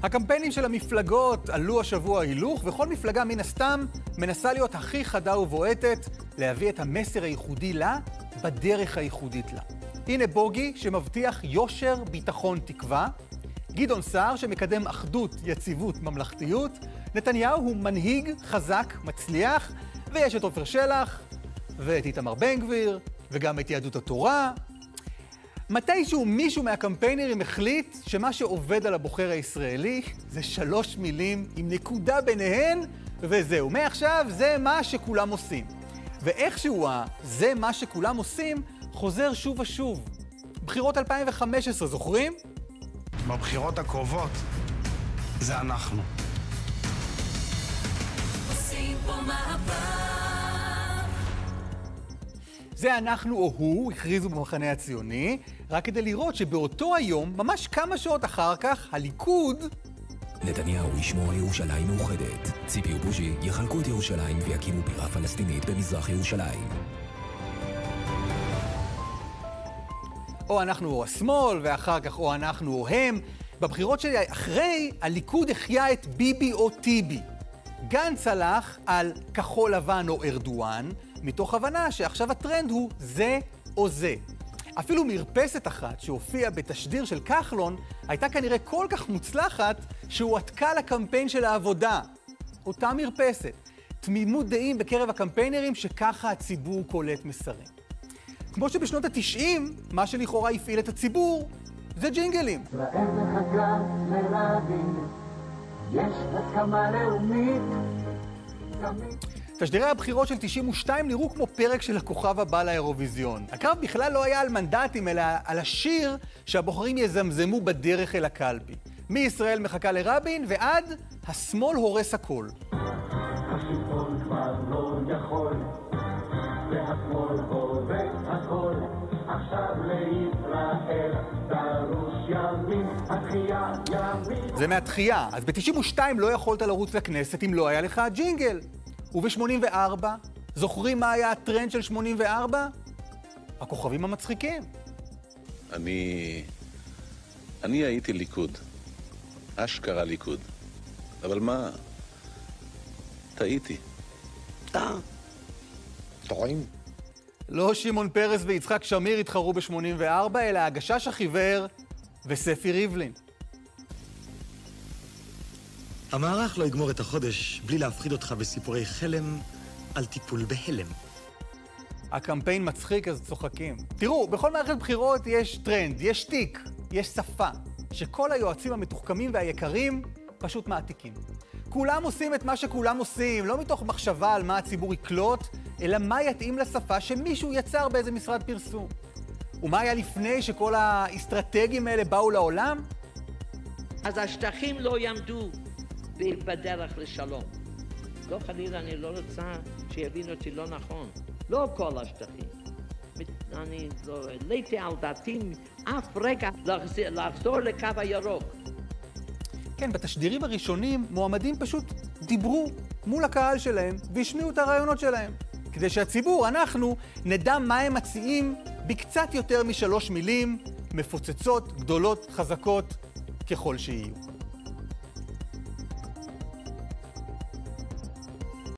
הקמפיינים של המפלגות עלו השבוע הילוך, וכל מפלגה מן הסתם מנסה להיות הכי חדה ובועטת, להביא את המסר הייחודי לה בדרך הייחודית לה. הנה בוגי שמבטיח יושר, ביטחון, תקווה, גדעון סער שמקדם אחדות, יציבות, ממלכתיות, נתניהו הוא מנהיג חזק, מצליח, ויש את עופר שלח, ואת איתמר בן גביר, וגם את יהדות התורה. מתישהו מישהו מהקמפיינרים החליט שמה שעובד על הבוחר הישראלי זה 3 מילים עם נקודה ביניהן, וזהו. מעכשיו זה מה שכולם עושים. ואיכשהו זה מה שכולם עושים חוזר שוב ושוב. בחירות 2015, זוכרים? בבחירות הקרובות זה אנחנו. עושים פה מהפך. זה אנחנו או הוא, הכריזו במחנה הציוני, רק כדי לראות שבאותו היום, ממש כמה שעות אחר כך, הליכוד... נתניהו ישמור על ירושלים מאוחדת. ציפי ובוז'י יחלקו את ירושלים ויקימו בירה פלסטינית במזרח ירושלים. או אנחנו או השמאל, ואחר כך או אנחנו או הם. בבחירות שאחרי, הליכוד החיה את ביבי או טיבי. גנץ הלך על כחול לבן או ארדואן, מתוך הבנה שעכשיו הטרנד הוא זה או זה. אפילו מרפסת אחת שהופיעה בתשדיר של כחלון, הייתה כנראה כל כך מוצלחת שהוא עתקה לקמפיין של העבודה. אותה מרפסת. תמימות דעים בקרב הקמפיינרים שככה הציבור קולט מסרים. כמו שבשנות ה-90, מה שלכאורה הפעיל את הציבור, זה ג'ינגלים. ישראל מחכה לרבין, יש הסכמה לאומית. תשדירי הבחירות של 92 נראו כמו פרק של הכוכב הבא לאירוויזיון. הקרב בכלל לא היה על מנדטים, אלא על השיר שהבוחרים יזמזמו בדרך אל הקלפי. מישראל מחכה לרבין ועד השמאל הורס הכל. השלטון כבר לא יכול, והשמאל הורס הכל. עכשיו לישראל דרוש ימין, התחייה ימין. זה מהתחייה. אז ב-92 לא יכולת לרוץ לכנסת אם לא היה לך ג'ינגל. וב-84, זוכרים מה היה הטרנד של 84? הכוכבים המצחיקים. אני הייתי ליכוד. אשכרה ליכוד. אבל מה? טעיתי. טועים. לא שמעון פרס ויצחק שמיר התחרו ב-84, אלא הגשש החיוור וספי ריבלין. המערך לא יגמור את החודש בלי להפחיד אותך בסיפורי חלם על טיפול בהלם. הקמפיין מצחיק אז צוחקים. תראו, בכל מערכת בחירות יש טרנד, יש תיק, יש שפה, שכל היועצים המתוחכמים והיקרים פשוט מעתיקים. כולם עושים את מה שכולם עושים, לא מתוך מחשבה על מה הציבור יקלוט, אלא מה יתאים לשפה שמישהו יצר באיזה משרד פרסום. ומה היה לפני שכל האסטרטגיים האלה באו לעולם? אז השטחים לא יעמדו בדרך לשלום. לא חלילה, אני לא רוצה שיבין אותי לא נכון. לא כל השטחים. אני לא העליתי על דעתי אף רגע לחזור לקו הירוק. כן, בתשדירים הראשונים מועמדים פשוט דיברו מול הקהל שלהם והשמיעו את הרעיונות שלהם. כדי שהציבור, אנחנו, נדע מה הם מציעים בקצת יותר מ3 מילים, מפוצצות, גדולות, חזקות, ככל שיהיו.